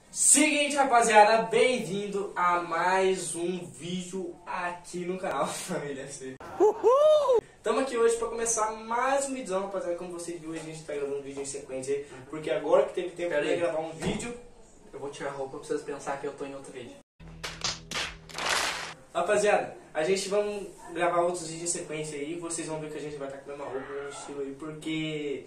Seguinte, rapaziada, bem-vindo a mais um vídeo aqui no canal Família C. Estamos aqui hoje para começar mais um vídeo, rapaziada. Como vocês viram, a gente está gravando um vídeo em sequência, porque agora que teve tempo para gravar um vídeo, eu vou tirar a roupa pra vocês pensar que eu tô em outro vídeo. Rapaziada, a gente vai gravar outros vídeos em sequência aí. Vocês vão ver que a gente vai estar com a mesma roupa, no estilo aí, porque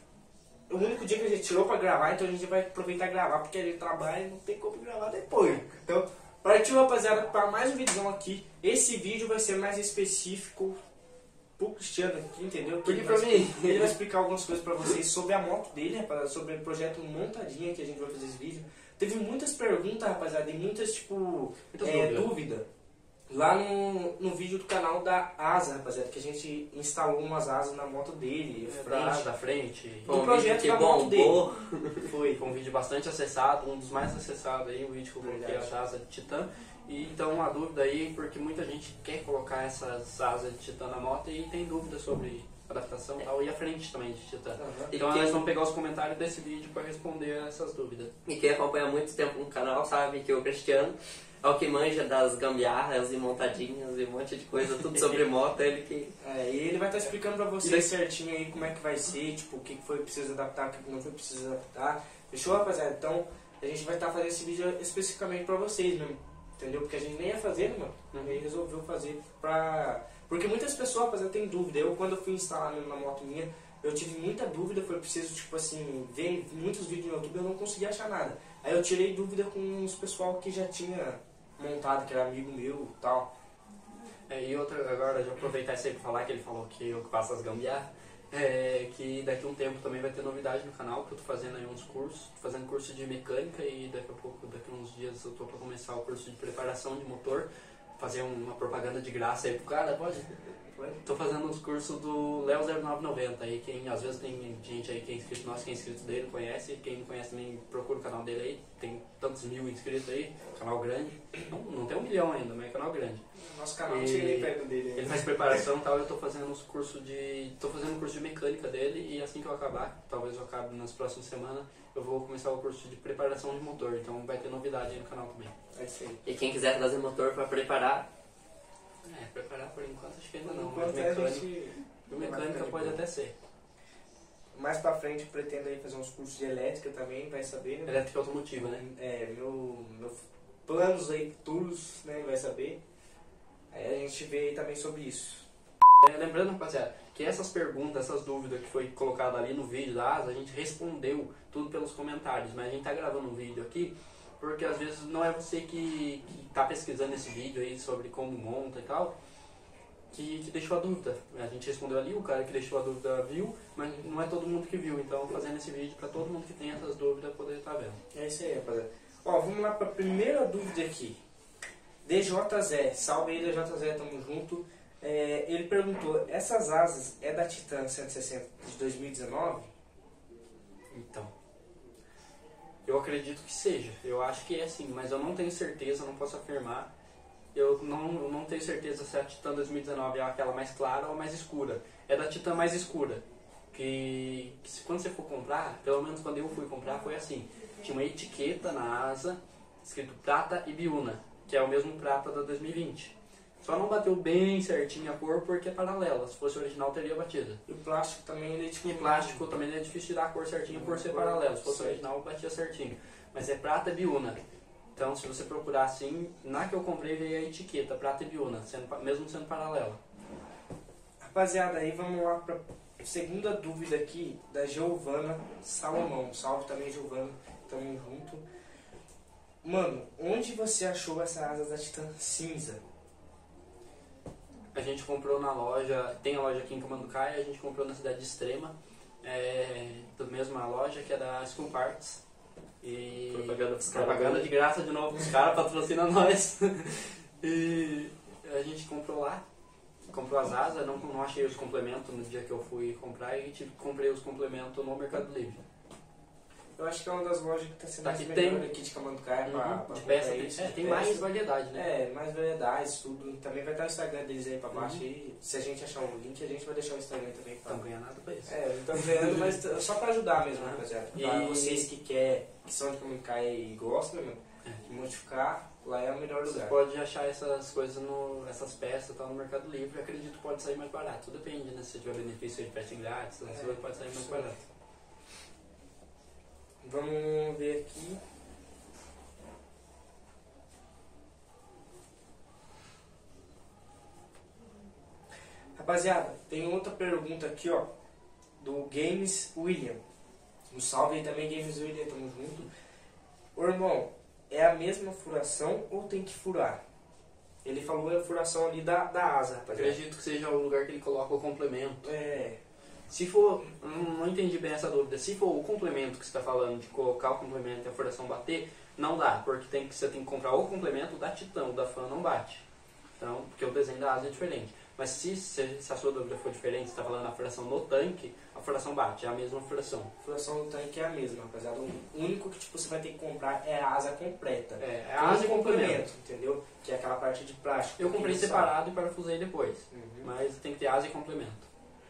o único dia que a gente tirou pra gravar, então a gente vai aproveitar e gravar, porque a gente trabalha e não tem como gravar depois. Então, partiu, rapaziada, para mais um vídeo aqui. Esse vídeo vai ser mais específico pro Cristiano aqui, entendeu? Porque pra mim, ele vai explicar algumas coisas pra vocês sobre a moto dele, rapaziada, sobre o projeto Montadinha que a gente vai fazer esse vídeo. Teve muitas perguntas, rapaziada, e muitas, dúvidas. Lá no vídeo do canal da Asa, rapaziada, que a gente instalou umas asas na moto dele, da frente. Do projeto da moto dele. Foi um vídeo bastante acessado, um dos mais acessados aí, o vídeo que eu coloquei as asas de Titã. E então uma dúvida aí, porque muita gente quer colocar essas asas de Titã na moto e tem dúvida sobre adaptação e tal, e a frente também de Titã. Então nós vamos pegar os comentários desse vídeo para responder essas dúvidas. E quem acompanha há muito tempo no canal sabe que o Cristiano é o que manja das gambiarras e montadinhas e um monte de coisa, tudo sobre moto, ele que... e ele vai estar explicando pra vocês certinho aí como é que vai ser, tipo, o que foi preciso adaptar, o que não foi preciso adaptar. Fechou, rapaziada? Então, a gente vai estar fazendo esse vídeo especificamente pra vocês mesmo, entendeu? Porque a gente nem ia fazer, né, mano? A gente resolveu fazer pra... Porque muitas pessoas, rapaziada, têm dúvida. Eu, quando eu fui instalar mesmo na moto minha, eu tive muita dúvida, foi preciso, tipo assim, ver muitos vídeos no YouTube e eu não conseguia achar nada. Aí eu tirei dúvida com os pessoal que já tinha montado, que era amigo meu e tal. E outra, agora já aproveitar isso aí pra falar que ele falou que eu que faço as gambiarras, que daqui a um tempo também vai ter novidade no canal, que eu tô fazendo aí uns cursos, tô fazendo curso de mecânica e daqui a pouco, daqui a uns dias eu tô pra começar o curso de preparação de motor, fazer uma propaganda de graça aí pro cara, pode? Tô fazendo uns cursos do Léo 0990 aí, quem às vezes tem gente aí que é inscrito nosso, quem é inscrito dele conhece, quem não conhece também procura o canal dele aí, tem tantos mil inscritos aí, canal grande, não tem 1 milhão ainda, mas é canal grande. Nosso canal não chega nem perto dele. Ele faz preparação e tal, eu tô fazendo uns cursos de... tô fazendo um curso de mecânica dele e assim que eu acabar, talvez eu acabe nas próximas semanas, eu vou começar o curso de preparação de motor, então vai ter novidade aí no canal também. É isso aí. E quem quiser trazer motor pra preparar... preparar por enquanto acho que ainda não, Enquanto mas mecânica pode até ser. Mais pra frente eu pretendo aí fazer uns cursos de elétrica também, vai saber, né? Elétrica automotiva, né? Meus planos aí futuros, né, vai saber. Aí a gente vê aí também sobre isso. Lembrando, rapaziada, que essas perguntas, essas dúvidas que foi colocada ali no vídeo da Asa, a gente respondeu tudo pelos comentários, mas a gente tá gravando um vídeo aqui porque às vezes não é você que tá pesquisando esse vídeo aí sobre como monta e tal, que deixou a dúvida. A gente respondeu ali, o cara que deixou a dúvida viu, mas não é todo mundo que viu, então fazendo esse vídeo pra todo mundo que tem essas dúvidas poder estar vendo. É isso aí, rapaziada. Ó, vamos lá pra primeira dúvida aqui. DJZ, salve aí DJZ, tamo junto. Ele perguntou, essas asas é da Titan 160 de 2019? Então, eu acredito que seja, eu acho que é sim, mas eu não tenho certeza, não posso afirmar. Eu não tenho certeza se a Titan 2019 é aquela mais clara ou mais escura. É da Titan mais escura, que quando você for comprar, pelo menos quando eu fui comprar foi assim, tinha uma etiqueta na asa, escrito prata e biuna, que é o mesmo prata da 2020. Só não bateu bem certinho a cor porque é paralela, se fosse original teria batido. E o plástico também ele é tipo... E plástico também é difícil tirar a cor certinho por ser paralelo, se fosse original batia certinho. Mas é prata e biuna. Então se você procurar assim, na que eu comprei veio a etiqueta prata e biuna, mesmo sendo paralela. Rapaziada, aí vamos lá pra segunda dúvida aqui da Giovana Salomão. Salve também, Giovana, tamo junto. Mano, onde você achou essa asa da Titan cinza? A gente comprou na loja, tem a loja aqui em Camanducaia, a gente comprou na cidade de Extrema, da mesma loja que é da School Parts. E propaganda de graça de novo, os caras patrocinam nós. E a gente comprou lá, comprou as asas, não achei os complementos no dia que eu fui comprar e comprei os complementos no Mercado Livre. Eu acho que é uma das lojas que está sendo Tá, mais que melhor tem- aqui de Camanducaia pra de comprar peça isso, tem, de tem peça. mais variedade, né? É, mais variedades, tudo. Também vai estar o Instagram deles aí pra baixo. E se a gente achar um link, a gente vai deixar o Instagram também. Pra... Não ganha nada pra isso. É, não estamos ganhando, mas só pra ajudar mesmo, Ah. rapaziada. E- Pra vocês que são de Camanducaia e gostam, meu, de modificar, lá é o melhor Você lugar. pode achar essas coisas, essas peças tá, no Mercado Livre. Acredito que pode sair mais barato. Tudo depende, né? Se tiver benefício de peça grátis, essas coisas pode sair mais sim. barato. Vamos ver aqui. Rapaziada, tem outra pergunta aqui, ó, do Games William. Um salve aí também, Games William, tamo junto. Ô irmão, é a mesma furação ou tem que furar? Ele falou a furação ali da asa, rapaziada. Acredito que seja o lugar que ele coloca o complemento. É, Se for, não entendi bem essa dúvida, se for o complemento que você está falando, de colocar o complemento e a furação bater, não dá, porque você tem que comprar o complemento da Titan, o da Fan não bate. Então, porque o desenho da asa é diferente. Mas se a sua dúvida for diferente, você está falando a furação no tanque, a furação bate, é a mesma furação. a furação do tanque é a mesma, rapaziada. O único que tipo, você vai ter que comprar é a asa completa. É Com a asa e o complemento. entendeu? Que é aquela parte de plástico. Eu comprei que não separado e parafusei depois, sai. Uhum. mas tem que ter asa e complemento.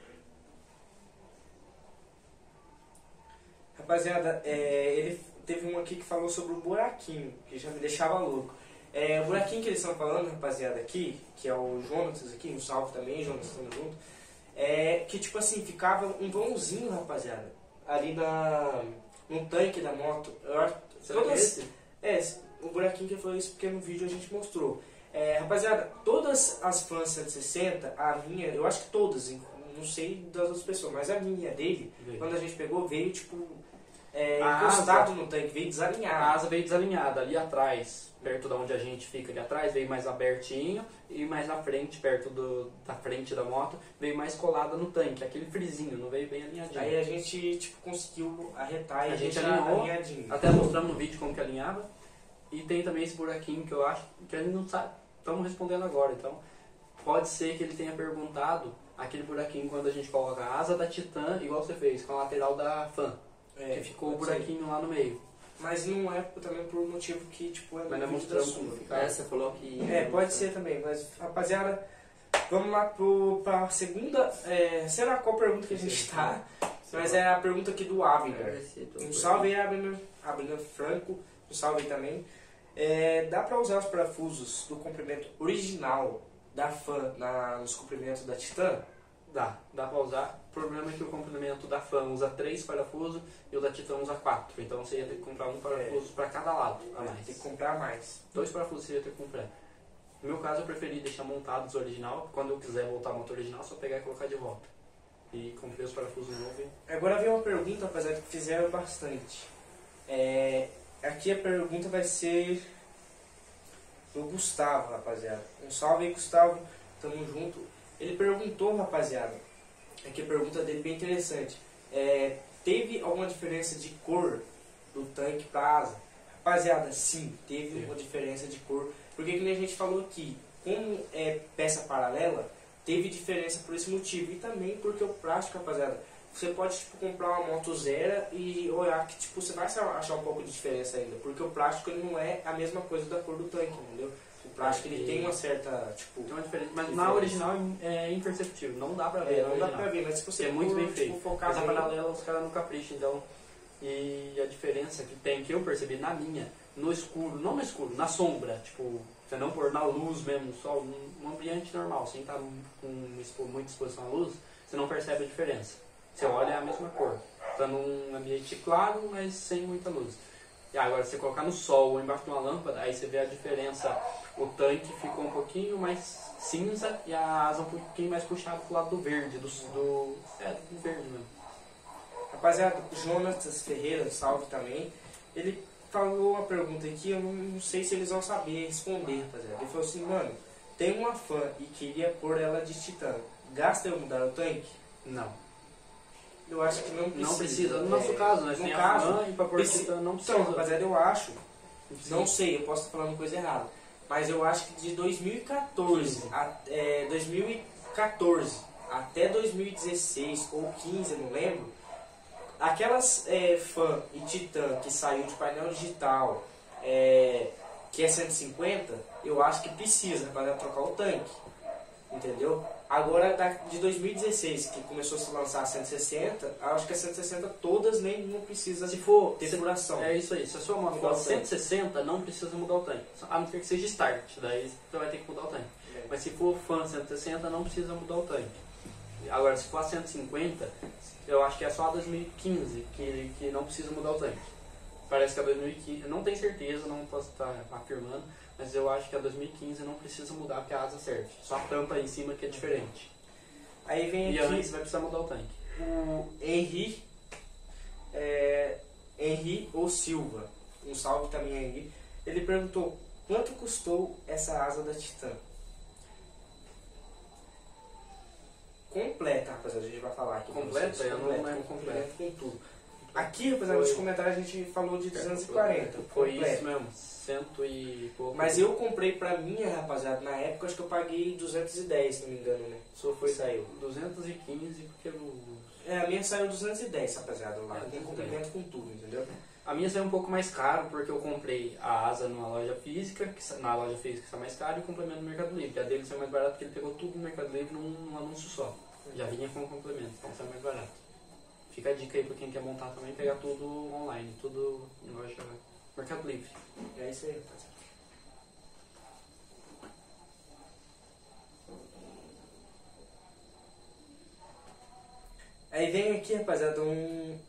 Rapaziada, ele teve um aqui que falou sobre o buraquinho, que já me deixava louco. O buraquinho que eles estão falando, rapaziada, aqui, que é o Jonas aqui, um salve também, Jonas, estamos junto. Que tipo assim, ficava um vãozinho, rapaziada, ali no tanque da moto. Eu acho, Será que é esse? o buraquinho que ele falou isso porque no vídeo a gente mostrou. Rapaziada, todas as fãs 160, a minha, eu acho que todas, não sei das outras pessoas, mas a minha dele, quando a gente pegou, veio tipo A encostado asa- no tanque, veio A desalinhado. asa veio desalinhada, ali atrás, perto da onde a gente fica ali atrás, veio mais abertinho, e mais na frente, perto da frente da moto, veio mais colada no tanque, aquele frisinho, não veio bem alinhadinho. Aí a gente tipo, conseguiu arretar e A gente deixar alinhou, alinhadinho. Até mostramos no vídeo como que alinhava. E tem também esse buraquinho que eu acho que a gente não sabe. Estamos respondendo agora, então pode ser que ele tenha perguntado aquele buraquinho quando a gente coloca a asa da Titan, igual você fez, com a lateral da Fan, que ficou o pode ser. buraquinho lá no meio. Mas não é também por motivo que tipo, Mas nós no vídeo da mostramos como sua. ficar. Você falou que... Pode ser também, mas rapaziada, vamos lá pra segunda. Sei lá qual pergunta que a gente tá, mas é a pergunta aqui do Abner. Um salve aí, Abner Franco, um salve aí também. Dá pra usar os parafusos do comprimento original da Fan nos comprimentos da Titan? Dá pra usar. O problema é que o complemento da Fan usa 3 parafusos e o da Titan usa 4. Então você ia ter que comprar um parafuso para cada lado a mais. Tem que comprar mais. 2 parafusos você ia ter que comprar. No meu caso eu preferi deixar montados o original. Quando eu quiser voltar a moto original, só pegar e colocar de volta. E comprei os parafusos novos. Agora vem uma pergunta, rapaziada, que fizeram bastante. Aqui a pergunta vai ser do Gustavo, rapaziada. Um salve aí, Gustavo. Tamo junto. Ele perguntou, rapaziada. Aqui a pergunta dele é bem interessante. Teve alguma diferença de cor do tanque pra asa? Rapaziada, sim, teve uma diferença de cor. Porque que nem a gente falou aqui, como é peça paralela, teve diferença por esse motivo. E também porque o plástico, rapaziada, você pode tipo, comprar uma moto zero e olhar que tipo, você vai achar um pouco de diferença ainda. Porque o plástico ele não é a mesma coisa da cor do tanque, entendeu? O plástico ele tem uma certa, tipo... Tem uma diferença, mas diferença. na original é imperceptível, não dá pra ver. na não dá original. pra ver, mas se você É muito for, bem feito. tipo, focar Mas a bem, paralela os caras não capricham, então. E a diferença que tem, que eu percebi na minha, no escuro, não no escuro, na sombra, tipo, você não pôr na luz mesmo, só um ambiente normal, sem estar com muita exposição à luz, você não percebe a diferença. Você olha é a mesma cor. Tá num ambiente claro, mas sem muita luz. E agora, se você colocar no sol ou embaixo de uma lâmpada, aí você vê a diferença. O tanque ficou um pouquinho mais cinza e a asa um pouquinho mais puxada pro lado do verde, do verde mesmo. Rapaziada, Jonas Ferreira, salve também. Ele falou uma pergunta aqui, eu não sei se eles vão saber responder, rapaziada. Ele falou assim, mano, tem uma fã e queria pôr ela de Titan. Gasta eu mudar o tanque? Não. Eu acho que não precisa. Não precisa. No nosso caso, nós no tem caso, a fã e pra pôr precisa. Titan não precisa. Então, rapaziada, eu acho, Sim. não sei, eu posso estar falando coisa errada, mas eu acho que de 2014 2014 até 2016 ou 15, eu não lembro, Aquelas Fan e Titan que saiu de painel digital, que é 150, eu acho que precisa para trocar o tanque. Entendeu? Agora, de 2016, que começou a se lançar a 160, eu acho que a 160 todas nem não precisa Se for ter duração. É isso aí. Se a sua moto for 160, não precisa mudar o tanque. A não ser que seja start, daí você vai ter que mudar o tanque. Mas se for Fan 160, não precisa mudar o tanque. Agora, se for a 150, eu acho que é só a 2015 que não precisa mudar o tanque. Parece que a 2015, eu não tenho certeza, não posso estar afirmando, mas eu acho que a 2015 não precisa mudar porque a asa serve. Só a tampa aí em cima que é diferente. Aí vem E aqui antes vai precisar mudar o tanque. o Henry ou Silva, um salve também aí. Ele perguntou quanto custou essa asa da Titan. Completa, rapaziada, a gente vai falar aqui. Completa? Eu não lembro completa. Com tudo. Aqui, rapaziada, nos comentários a gente falou de 240. Foi completo. isso mesmo, 100 e pouco. Mas eu comprei pra minha, rapaziada, na época acho que eu paguei 210, se não me engano, né? Só foi saiu. 215 porque eu... A minha saiu 210, rapaziada, lá. É, Tem complemento com tudo, entendeu? A minha saiu um pouco mais caro porque eu comprei a asa numa loja física, na loja física está mais caro, e o complemento no Mercado Livre. A dele saiu mais barato porque ele pegou tudo no Mercado Livre num anúncio só. Já vinha com complemento, então saiu mais barato. Fica a dica aí pra quem quer montar também, pegar tudo online, tudo em loja Mercado Livre. É isso aí, rapaziada. Aí vem aqui, rapaziada, um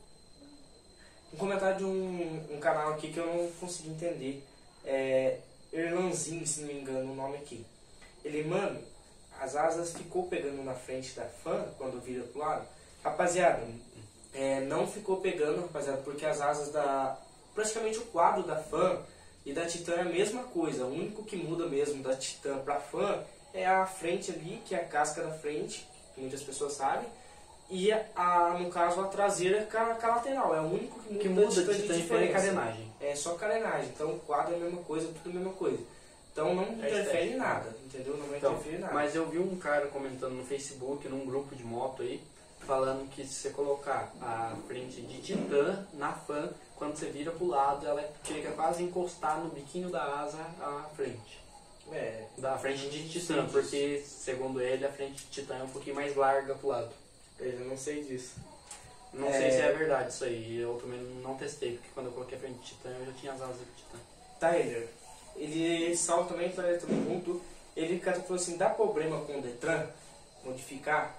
comentário de um canal aqui que eu não consegui entender. Erlanzinho, se não me engano o nome aqui. Ele, mano, as asas ficou pegando na frente da Fan quando vira pro lado. Rapaziada, não ficou pegando, rapaziada, porque as asas praticamente o quadro da Fan e da Titan é a mesma coisa. O único que muda mesmo da Titan pra Fan é a frente ali, que é a casca da frente, que muitas pessoas sabem. E no caso a traseira com a lateral. É o único que muda de Titan diferença. é carenagem. É só carenagem. Então o quadro é a mesma coisa, tudo a mesma coisa. Então não interfere em nada, entendeu? Não vai interferir em nada. Mas eu vi um cara comentando no Facebook, num grupo de moto aí, falando que se você colocar a frente de Titan na Fan, quando você vira pro lado, ela chega quase a encostar no biquinho da asa à frente. Da frente de Titan, porque segundo ele a frente de Titan é um pouquinho mais larga pro lado. Eu não sei disso. Não sei se é verdade isso aí, eu também não testei, porque quando eu coloquei a frente de Titan eu já tinha as asas de Titan. Tyler, ele salta também, para ele também junto. Ele falou assim, dá problema com o Detran modificar?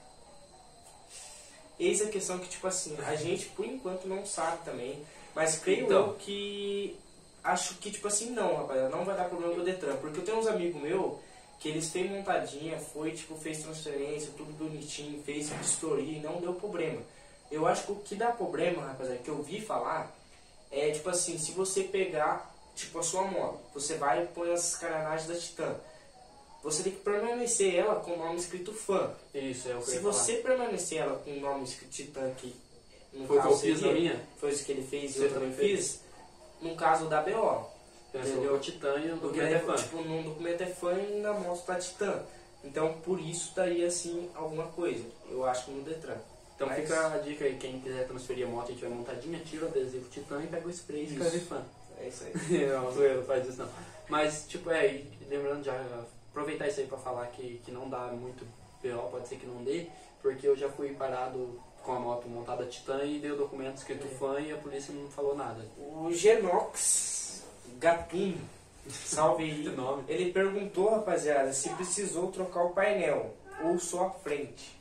Eis a questão que, tipo assim, a gente por enquanto não sabe também, mas creio eu que acho que, tipo assim, não, rapaziada, não vai dar problema com o Detran, porque eu tenho uns amigos meus que eles fez montadinha, fez transferência, tudo bonitinho, fez vistoria e não deu problema. Eu acho que o que dá problema, rapaziada, que eu ouvi falar, é tipo assim, se você pegar, tipo a sua moto, você vai e põe as carenagens da Titan, você tem que permanecer ela com o nome escrito Fan. Isso, é o que Se eu ia você permanecer ela com o nome escrito Titan, que no Foi o que eu caso fiz na minha? foi isso que ele fez e Você eu também fiz, no caso da BO. Entendeu? O Titan e o Porque documento é Fan. tipo, no documento é Fan e na moto tá Titan. Então por isso daria assim alguma coisa. Eu acho que no Detran. Então Mas- fica a dica aí, quem quiser transferir a moto e tiver montadinha, tira o adesivo Titan e pega o spray e escreve Fan. É isso aí. Não, zoeira, não faz isso não. Mas, tipo, e lembrando já, aproveitar isso aí pra falar que não dá muito BO, pode ser que não dê, porque eu já fui parado com a moto montada Titan e dei o documento escrito Fan e a polícia não falou nada. O Genox Gatuno, salve aí. Que nome. Ele perguntou, rapaziada, se precisou trocar o painel ou só a frente.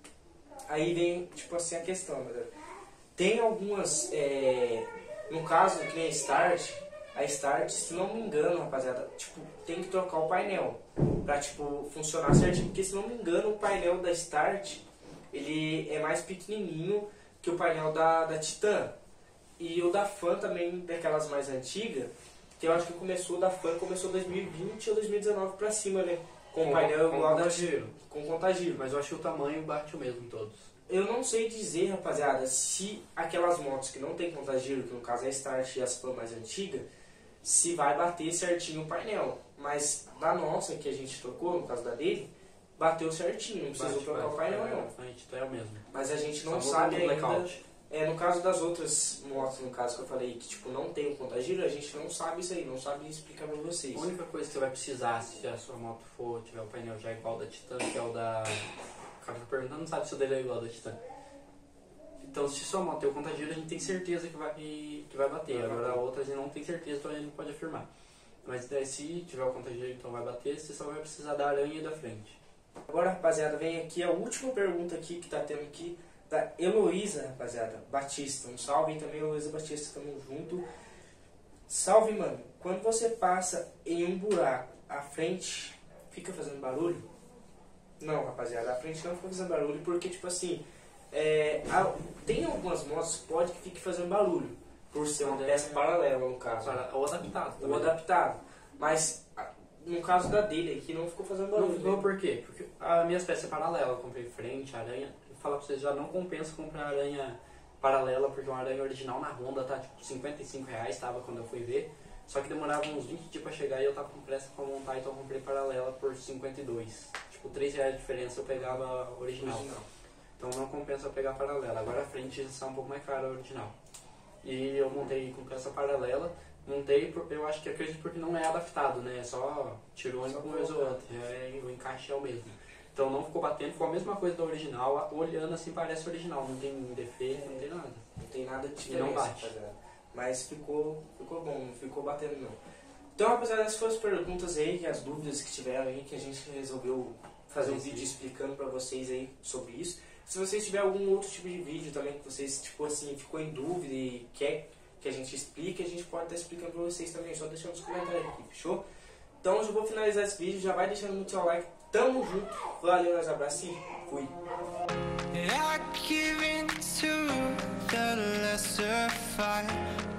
Aí vem, tipo assim, a questão, galera. Tem algumas, no caso que nem a Start, se não me engano, rapaziada, tipo, tem que trocar o painel pra, tipo, funcionar certinho. Porque, se não me engano, o painel da Start, ele é mais pequenininho que o painel da Titan. E o da Fan também, daquelas mais antigas, que eu acho que começou 2020 ou 2019 pra cima, né? Com o painel com igual contagiro. com contagiro. Mas eu acho que o tamanho bate o mesmo em todos. Eu não sei dizer, rapaziada, se aquelas motos que não tem contagiro, que no caso é a Start e as Fan mais antigas, se vai bater certinho o painel. Mas da nossa, que a gente trocou, no caso da dele, bateu certinho, não precisou trocar o painel não. A gente tá é o mesmo. Mas a gente não Só sabe muda o ainda blackout. No caso das outras motos, no caso que eu falei, que tipo, não tem o contagiro, a gente não sabe isso aí, não sabe explicar pra vocês. A única coisa que você vai precisar, se a sua moto tiver o painel já igual da Titan, que é o da... O cara tá perguntando, não sabe se o dele é igual ao da Titan. Então, se sua moto tem o contagiro, a gente tem certeza que vai bater. Agora, a outra a gente não tem certeza, então a gente não pode afirmar. Mas daí, se tiver o contagiro, então vai bater, você só vai precisar da aranha e da frente. Agora, rapaziada, vem aqui a última pergunta aqui que tá tendo aqui, da Heloísa, rapaziada, Batista. Um salve aí também, Heloísa Batista, tamo junto. Salve, mano. Quando você passa em um buraco, a frente fica fazendo barulho? Não, rapaziada, a frente não fica fazendo barulho, porque, tipo assim, tem algumas motos que pode que fique fazendo barulho, por ser uma peça paralela, no caso. Ou adaptado também. Ou adaptado. Mas, no caso da dele aqui, não ficou fazendo barulho. Não ficou por quê? Porque as minhas peças é paralela, eu comprei frente, aranha. Vou falar pra vocês, já não compensa comprar aranha paralela, porque uma aranha original na Honda tá tipo R$55, tava quando eu fui ver. Só que demorava uns 20 dias pra chegar e eu tava com pressa pra montar, então eu comprei paralela por 52. Tipo, R$3 de diferença eu pegava a original. Então não compensa pegar paralela. Agora a frente está um pouco mais cara a original. E eu montei com peça paralela. Montei, eu acho que acredito porque não é adaptado, né? Só tirou um coisa ou outra. O encaixe é o mesmo. Então não ficou batendo, ficou a mesma coisa da original. Olhando assim parece original, não tem defeito, não tem nada. Não tem nada de diferença. E não bate. Rapaziada. Mas ficou bom, não ficou batendo não. Então, rapaziada, essas foram as perguntas aí, as dúvidas que tiveram aí, que a gente resolveu fazer um vídeo explicando pra vocês aí sobre isso. Se vocês tiverem algum outro tipo de vídeo também que vocês, tipo assim, ficou em dúvida e quer que a gente explique, a gente pode estar explicando pra vocês também, só deixando nos comentários aqui, fechou? Então, eu vou finalizar esse vídeo, já vai deixando muito seu like, tamo junto, valeu, nós abraços e fui! I give in to the lesser fight.